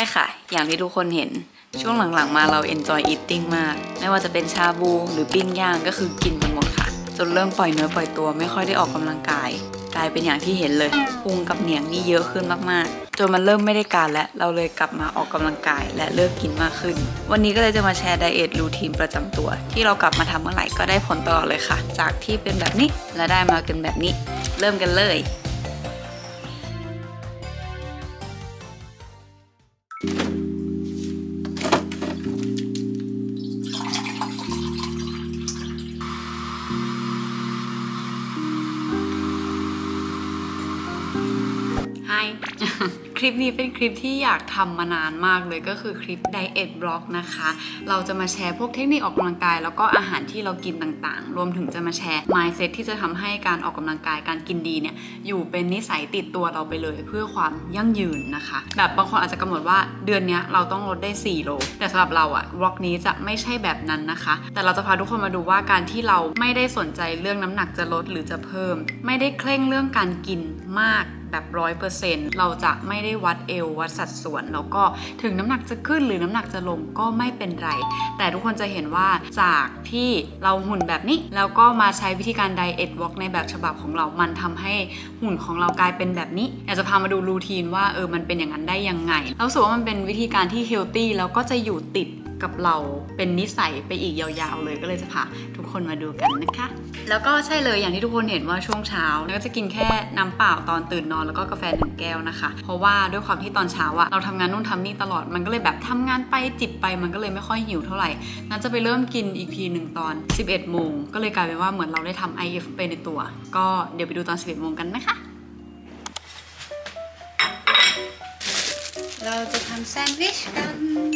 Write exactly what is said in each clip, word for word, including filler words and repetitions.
ค่ะอย่างที่ทุกคนเห็นช่วงหลังๆมาเรา enjoy eating มากไม่ว่าจะเป็นชาบูหรือปิ้งย่างก็คือกินไปหมดค่ะจนเริ่มปล่อยเนื้อปล่อยตัวไม่ค่อยได้ออกกำลังกายกลายเป็นอย่างที่เห็นเลยพุงกับเหนียงนี่เยอะขึ้นมากๆจนมันเริ่มไม่ได้การแล้วเราเลยกลับมาออกกำลังกายและเลิกกินมากขึ้นวันนี้ก็เลยจะมาแชร์ไดเอทรูทีนประจำตัวที่เรากลับมาทำเมื่อไหร่ก็ได้ผลตลอดเลยค่ะจากที่เป็นแบบนี้และได้มาเป็นแบบนี้เริ่มกันเลยคลิปนี้เป็นคลิปที่อยากทำมานานมากเลยก็คือคลิปไดเอทบล็อกนะคะเราจะมาแชร์พวกเทคนิคออกกำลังกายแล้วก็อาหารที่เรากินต่างๆรวมถึงจะมาแชร์ mindset ที่จะทำให้การออกกำลังกายการกินดีเนี่ยอยู่เป็นนิสัยติดตัวเราไปเลยเพื่อความยั่งยืนนะคะแบบบางคนอาจจะกำหนดว่าเดือนนี้เราต้องลดได้สี่โลแต่สำหรับเราอะบล็อกนี้จะไม่ใช่แบบนั้นนะคะแต่เราจะพาทุกคนมาดูว่าการที่เราไม่ได้สนใจเรื่องน้ำหนักจะลดหรือจะเพิ่มไม่ได้เคร่งเรื่องการกินมากแบบร้อยเปอร์เซ็นต์เราจะไม่ได้วัดเอววัดสัดส่วนแล้วก็ถึงน้ำหนักจะขึ้นหรือน้ำหนักจะลงก็ไม่เป็นไรแต่ทุกคนจะเห็นว่าจากที่เราหุ่นแบบนี้แล้วก็มาใช้วิธีการไดเอทวอล์กในแบบฉบับของเรามันทำให้หุ่นของเรากลายเป็นแบบนี้อยากจะพามาดูรูทีนว่าเออมันเป็นอย่างนั้นได้ยังไงเรารู้สึกว่ามันเป็นวิธีการที่เฮลตี้แล้วก็จะอยู่ติดกับเราเป็นนิสัยไปอีกยาวๆเลยก็เลยจะพาทุกคนมาดูกันนะคะแล้วก็ใช่เลยอย่างที่ทุกคนเห็นว่าช่วงเช้าเราก็จะกินแค่น้ำเปล่าตอนตื่นนอนแล้วก็กาแฟหนึ่งแก้วนะคะเพราะว่าด้วยความที่ตอนเช้าอะเราทำงานนู่นทำนี่ตลอดมันก็เลยแบบทำงานไปจิบไปมันก็เลยไม่ค่อยหิวเท่าไหร่งั้นจะไปเริ่มกินอีกทีหนึ่งตอนสิบเอ็ดโมงก็เลยกลายเป็นว่าเหมือนเราได้ทำ ไอ เอฟ ไปในตัวก็เดี๋ยวไปดูตอนสิบเอ็ดโมงกันนะคะเราจะทำแซนด์วิชกัน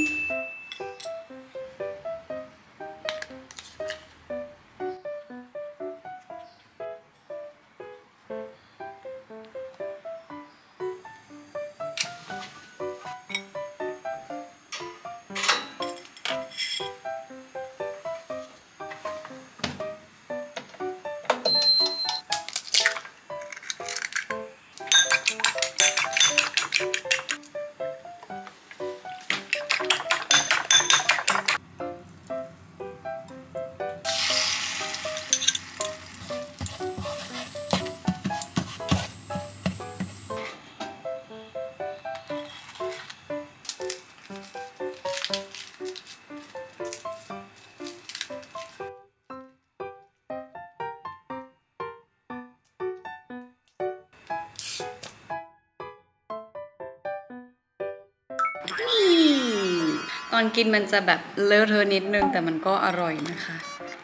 ตอนกินมันจะแบบเลอะเทอะนิดนึงแต่มันก็อร่อยนะคะ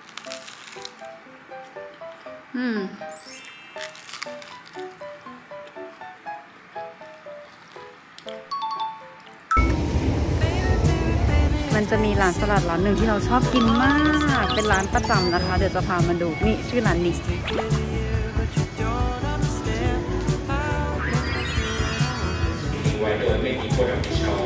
อืมมันจะมีร้านสลัดร้านหนึ่งที่เราชอบกินมากเป็นร้านประจำนะคะเดี๋ยวจะพามาดูนี่ชื่อร้านนี้ไว้โดยไม่มีคนรับผิดชอบ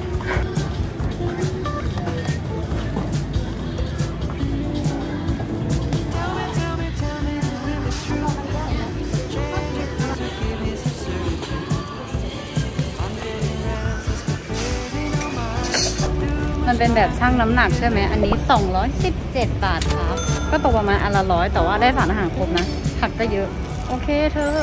มันเป็นแบบชั่งน้ำหนักใช่ไหมอันนี้สองร้อยสิบเจ็ดบาทครับก็ตกประมาณอันละร้อยแต่ว่าได้สารอาหารครบนะผักก็เยอะโอเคเธอ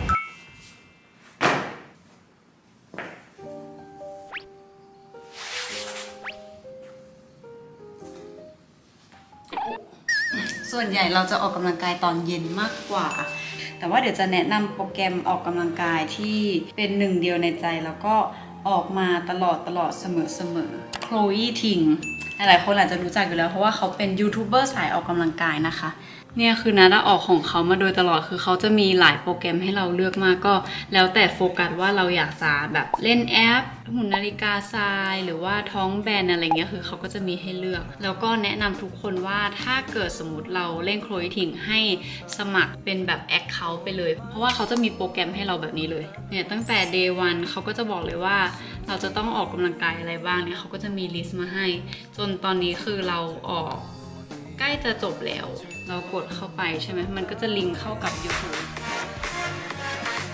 ส่วนใหญ่เราจะออกกำลังกายตอนเย็นมากกว่าแต่ว่าเดี๋ยวจะแนะนำโปรแกรมออกกำลังกายที่เป็นหนึ่งเดียวในใจแล้วก็ออกมาตลอดตลอดเสมอเสมอโคลอี้ทิงหลายคนอาจจะรู้จักอยู่แล้วเพราะว่าเขาเป็นยูทูบเบอร์สายออกกำลังกายนะคะเนี่ยคือนัดออกของเขามาโดยตลอดคือเขาจะมีหลายโปรแกรมให้เราเลือกมากก็แล้วแต่โฟกัสว่าเราอยากจะแบบเล่นแอปหุ่นนาฬิกาทรายหรือว่าท้องแบนอะไรเงี้ยคือเขาก็จะมีให้เลือกแล้วก็แนะนำทุกคนว่าถ้าเกิดสมมติเราเล่นโคลอี้ทิงให้สมัครเป็นแบบแอคเคาท์ไปเลยเพราะว่าเขาจะมีโปรแกรมให้เราแบบนี้เลยเนี่ยตั้งแต่ เดย์ วันเขาก็จะบอกเลยว่าเราจะต้องออกกำลังกายอะไรบ้างเนี่ยเขาก็จะมีลิสต์มาให้จนตอนนี้คือเราออกใกล้จะจบแล้วเรากดเข้าไปใช่ไหมมันก็จะลิงก์เข้ากับ YouTube ทุก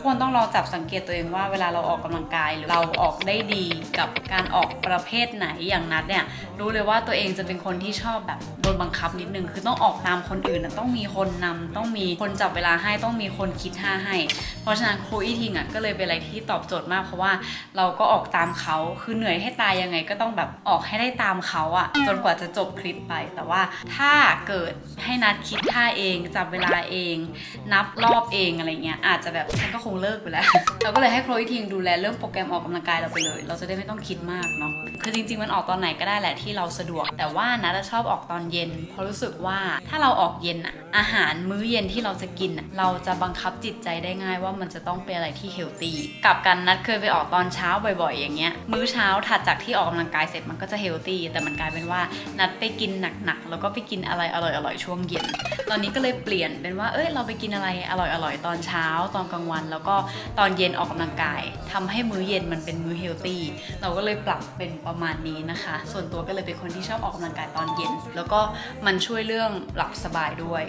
คนต้องลองจับสังเกตตัวเองว่าเวลาเราออกกำลังกายหรือเราออกได้ดีกับการออกประเภทไหนอย่างนัดเนี่ยรู้เลยว่าตัวเองจะเป็นคนที่ชอบแบบโดนบังคับนิดนึงคือต้องออกตามคนอื่นต้องมีคนนำต้องมีคนจับเวลาให้ต้องมีคนคิดท่าให้เพราะฉะนั้นครูอีทิงอ่ะก็เลยเป็นอะไรที่ตอบโจทย์มากเพราะว่าเราก็ออกตามเขาคือเหนื่อยให้ตายยังไงก็ต้องแบบออกให้ได้ตามเขาอ่ะจนกว่าจะจบคลิปไปแต่ว่าถ้าเกิดให้นัดคิดท่าเองจับเวลาเองนับรอบเองอะไรเงี้ยอาจจะแบบฉันก็คงเลิกไปแล้ว เราก็เลยให้ครูอีทิงดูแลเรื่องโปรแกรมออกกำลังกายเราไปเลยเราจะได้ไม่ต้องคิดมากเนาะคือจริงๆมันออกตอนไหนก็ได้แหละที่เราสะดวกแต่ว่านัดชอบออกตอนเย็นเพราะรู้สึกว่าถ้าเราออกเย็นอะอาหารมื้อเย็นที่เราจะกินอะเราจะบังคับจิตใจได้ง่ายว่ามันจะต้องเป็นอะไรที่เฮลตี้กับกันนัดเคยไปออกตอนเช้าบ่อยๆอย่างเงี้ยมื้อเช้าถัดจากที่ออกกำลังกายเสร็จมันก็จะเฮลตี้แต่มันกลายเป็นว่านัดไปกินหนักๆแล้วก็ไปกินอะไรอร่อยๆช่วงเย็นตอนนี้ก็เลยเปลี่ยนเป็นว่าเอ้ยเราไปกินอะไรอร่อยๆตอนเช้าตอนกลางวันแล้วก็ตอนเย็นออกกำลังกายทำให้มื้อเย็นมันเป็นมื้อเฮลตี้เราก็เลยปรับเป็นประมาณนี้นะคะส่วนตัวก็เลยเป็นคนที่ชอบออกกำลังกายตอนเย็นแล้วก็มันช่วยเรื่องหลับสบายด้วย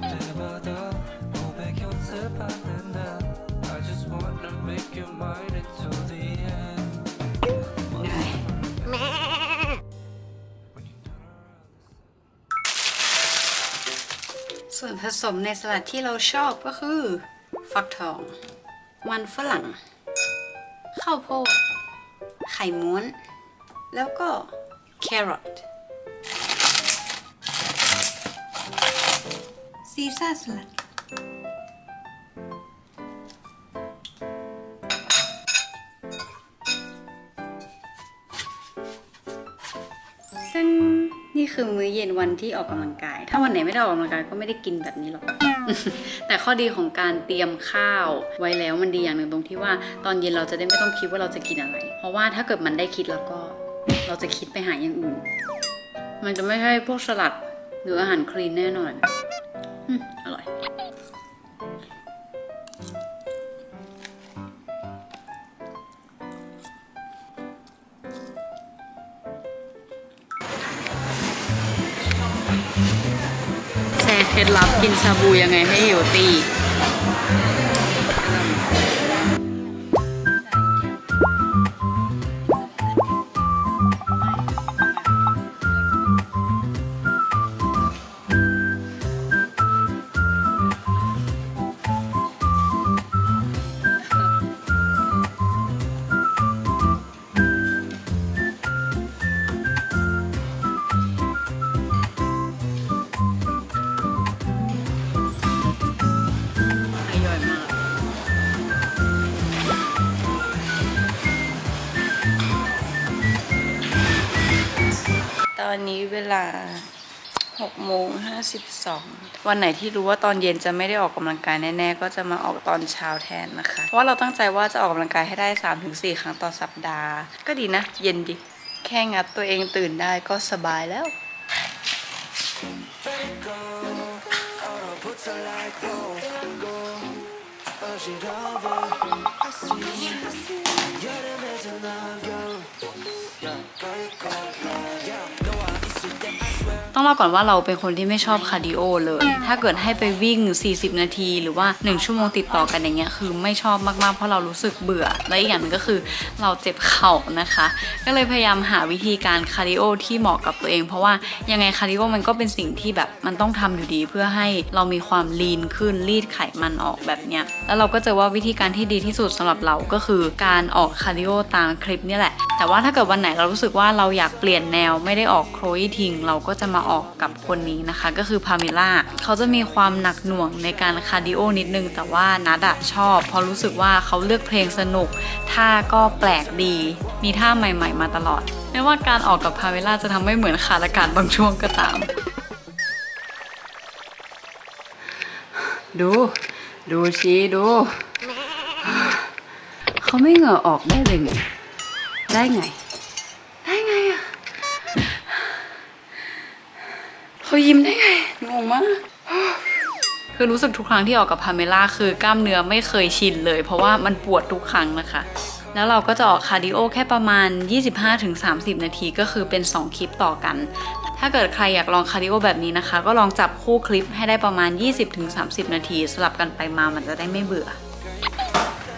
ส่วนผสมในสลัดที่เราชอบก็คือฟักทองมันฝรั่งข้าวโพดไข่ม้วนแล้วก็แครอทซีซ่าสลัดซึ่งนี่คือมื้อเย็นวันที่ออกกำลังกายถ้าวันไหนไม่ได้ออกกำลังกายก็ไม่ได้กินแบบนี้หรอก แต่ข้อดีของการเตรียมข้าวไว้แล้วมันดีอย่างหนึ่งตรงที่ว่าตอนเย็นเราจะได้ไม่ต้องคิดว่าเราจะกินอะไรเพราะว่าถ้าเกิดมันได้คิดแล้วก็เราจะคิดไปหาอย่างอื่นมันจะไม่ใช่พวกสลัดหรืออาหารคลีนแน่นอนอืมอร่อยแชร์เคล็ดลับกินชาบูยังไงให้เฮลตี้ตอนนี้เวลาหกโมงห้าสิบสองวันไหนที่รู้ว่าตอนเย็นจะไม่ได้ออกกำลังกายแน่ๆก็จะมาออกตอนเช้าแทนนะคะเพราะว่าเราตั้งใจว่าจะออกกำลังกายให้ได้ สามถึงสี่ ครั้งต่อสัปดาห์ก็ดีนะเย็นดิแค่งัดตัวเองตื่นได้ก็สบายแล้วต้องเล่าก่อนว่าเราเป็นคนที่ไม่ชอบคาร์ดิโอเลยถ้าเกิดให้ไปวิ่งสี่สิบนาทีหรือว่าหนึ่งชั่วโมงติดต่อกันอย่างเงี้ยคือไม่ชอบมากๆเพราะเรารู้สึกเบื่อและอีกอย่างนึงก็คือเราเจ็บเข่านะคะก็เลยพยายามหาวิธีการคาร์ดิโอที่เหมาะกับตัวเองเพราะว่ายังไงคาร์ดิโอมันก็เป็นสิ่งที่แบบมันต้องทำอยู่ดีเพื่อให้เรามีความลีนขึ้นรีดไขมันออกแบบเนี้ยแล้วเราก็เจอว่าวิธีการที่ดีที่สุดสำหรับเราก็คือการออกคาร์ดิโอตามคลิปนี่แหละแต่ว่าถ้าเกิดวันไหนเรารู้สึกว่าเราอยากเปลี่ยนแนวไม่ได้ออกโครอีทิงเราก็จะมาออกกับคนนี้นะคะก็คือพาเมล่าเขาจะมีความหนักหน่วงในการคาร์ดิโอนิดนึงแต่ว่านัดชอบเพราะรู้สึกว่าเขาเลือกเพลงสนุกท่าก็แปลกดีมีท่าใหม่ๆมาตลอดไม่ว่าการออกกับพาเมล่าจะทำให้เหมือนขาดอากาศบางช่วงก็ตามดูดูชี้ดูเขาไม่เหงื่อออกได้เลยไงได้ไงได้ไงอะเขายิ้มได้ไงงงมากคือรู้สึกทุกครั้งที่ออกกับพาเมล่าคือกล้ามเนื้อไม่เคยชินเลยเพราะว่ามันปวดทุกครั้งนะคะแล้วเราก็จะออกคาร์ดิโอแค่ประมาณ ยี่สิบห้าถึงสามสิบ นาทีก็คือเป็นสองคลิปต่อกันถ้าเกิดใครอยากลองคาร์ดิโอแบบนี้นะคะก็ลองจับคู่คลิปให้ได้ประมาณ ยี่สิบถึงสามสิบ นาทีสลับกันไปมามันจะได้ไม่เบื่อ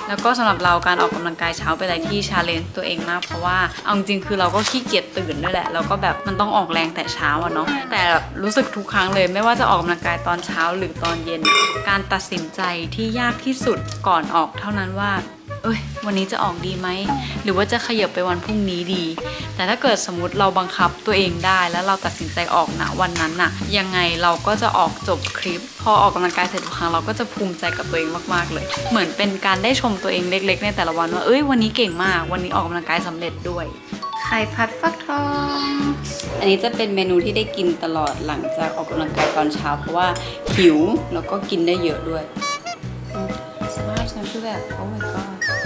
แล้วก็สำหรับเราการออกกำลังกายเช้าเป็นอะไรที่ชาเลนจ์ตัวเองมากเพราะว่าเอาจริงๆคือเราก็ขี้เกียจตื่นด้วยแหละแล้วก็แบบมันต้องออกแรงแต่เช้าอะเนาะแต่รู้สึกทุกครั้งเลยไม่ว่าจะออกกำลังกายตอนเช้าหรือตอนเย็นการตัดสินใจที่ยากที่สุดก่อนออกเท่านั้นว่าเอ้ยวันนี้จะออกดีไหมหรือว่าจะขยับไปวันพรุ่งนี้ดีแต่ถ้าเกิดสมมติเราบังคับตัวเองได้แล้วเราตัดสินใจออกนะวันนั้นน่ะยังไงเราก็จะออกจบคลิปพอออกกำลังกายเสร็จทุกครั้งเราก็จะภูมิใจกับตัวเองมากๆเลยเหมือนเป็นการได้ชมตัวเองเล็กๆในแต่ละวันว่าเอ้ยวันนี้เก่งมากวันนี้ออกกำลังกายสำเร็จด้วยไข่ผัดฟักทองอันนี้จะเป็นเมนูที่ได้กินตลอดหลังจากออกกำลังกายตอนเช้าเพราะว่าหิวแล้วก็กินได้เยอะด้วยสภาพฉันคือแบบโอ้ my god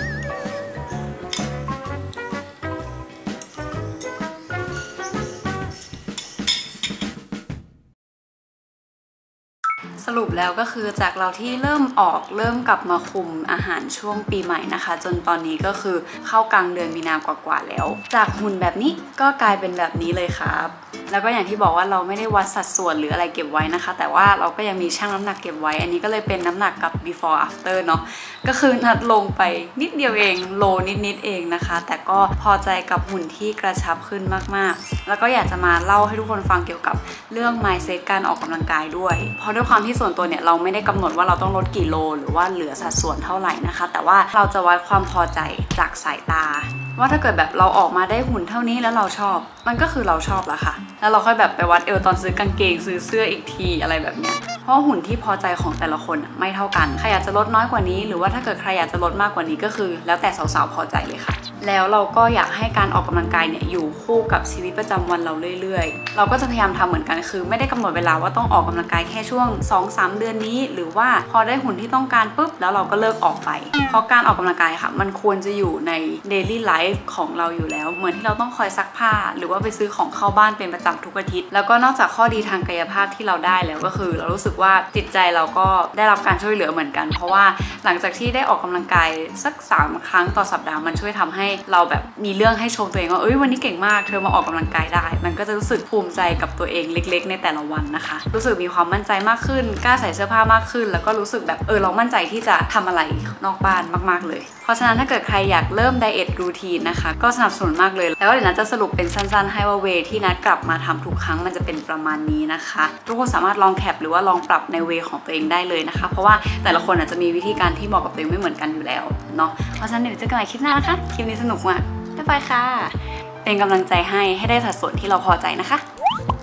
สรุปแล้วก็คือจากเราที่เริ่มออกเริ่มกลับมาคุมอาหารช่วงปีใหม่นะคะจนตอนนี้ก็คือเข้ากลางเดือนมีนากว่าๆแล้วจากหุ่นแบบนี้ก็กลายเป็นแบบนี้เลยครับแล้วก็อย่างที่บอกว่าเราไม่ได้วัดสัดส่วนหรืออะไรเก็บไว้นะคะแต่ว่าเราก็ยังมีชั่งน้ำหนักเก็บไว้อันนี้ก็เลยเป็นน้ำหนักกับ before after เนาะก็คือนัดลงไปนิดเดียวเองโลนิดๆเองนะคะแต่ก็พอใจกับหุ่นที่กระชับขึ้นมากๆแล้วก็อยากจะมาเล่าให้ทุกคนฟังเกี่ยวกับเรื่อง mindset การออกกำลังกายด้วยเพราะด้วยความที่ส่วนตัวเนี่ยเราไม่ได้กำหนดว่าเราต้องลดกี่โลหรือว่าเหลือสัดส่วนเท่าไหร่นะคะแต่ว่าเราจะวัดความพอใจจากสายตาว่าถ้าเกิดแบบเราออกมาได้หุ่นเท่านี้แล้วเราชอบมันก็คือเราชอบละค่ะแล้วเราค่อยแบบไปวัดเอวตอนซื้อกางเกงซื้อเสื้ออีกทีอะไรแบบเนี้ยเพราะหุ่นที่พอใจของแต่ละคนไม่เท่ากันใครอยากจะลดน้อยกว่านี้หรือว่าถ้าเกิดใครอยากจะลดมากกว่านี้ก็คือแล้วแต่สาวๆพอใจเลยค่ะแล้วเราก็อยากให้การออกกำลังกายเนี่ยอยู่คู่กับชีวิตประจำวันเราเรื่อยๆเราก็จะพยายามทำเหมือนกันคือไม่ได้กำหนดเวลาว่าต้องออกกำลังกายแค่ช่วง สองถึงสาม เดือนนี้หรือว่าพอได้หุ่นที่ต้องการปุ๊บแล้วเราก็เลิกออกไปเพราะการออกกำลังกายค่ะมันควรจะอยู่ใน daily life ของเราอยู่แล้วเหมือนที่เราต้องคอยซักผ้าหรือว่าไปซื้อของเข้าบ้านเป็นประจำทุกอาทิตย์แล้วก็นอกจากข้อดีทางกายภาพที่เราได้แล้วก็คือเรารู้สึกว่าจิตใจเราก็ได้รับการช่วยเหลือเหมือนกันเพราะว่าหลังจากที่ได้ออกกำลังกายสักสามครั้งต่อสัปดาห์มันช่วยทำให้เราแบบมีเรื่องให้ชมตัวเองว่าเอ้ยวันนี้เก่งมากเธอมาออกกำลังกายได้มันก็จะรู้สึกภูมิใจกับตัวเองเล็กๆในแต่ละวันนะคะรู้สึกมีความมั่นใจมากขึ้นกล้าใส่เสื้อผ้ามากขึ้นแล้วก็รู้สึกแบบเออเรามั่นใจที่จะทำอะไรนอกบ้านมากๆเลยเพราะฉะนั้นถ้าเกิดใครอยากเริ่มไดเอทรูทีนนะคะก็สนับสนุนมากเลยแล้วก็เดี๋ยวนัทจะสรุปเป็นสั้นๆให้ว่าเวที่นัทกลับมาทำทุกครั้งมันจะเป็นประมาณนี้นะคะทุกคนสามารถลองแคปหรือว่าลองปรับในเวของตัวเองได้เลยนะคะเพราะว่าแต่ละคนอาจจะมีวิธีการที่เหมาะกับตัวเองไม่เหมือนกันอยู่แล้วเนาะเพราะฉะนั้นเดี๋ยวเจอกันใหม่คลิปหน้านะคะคลิปนี้สนุกมากบ๊ายบายค่ะเป็นกำลังใจให้ให้ได้สัดส่วนที่เราพอใจนะคะ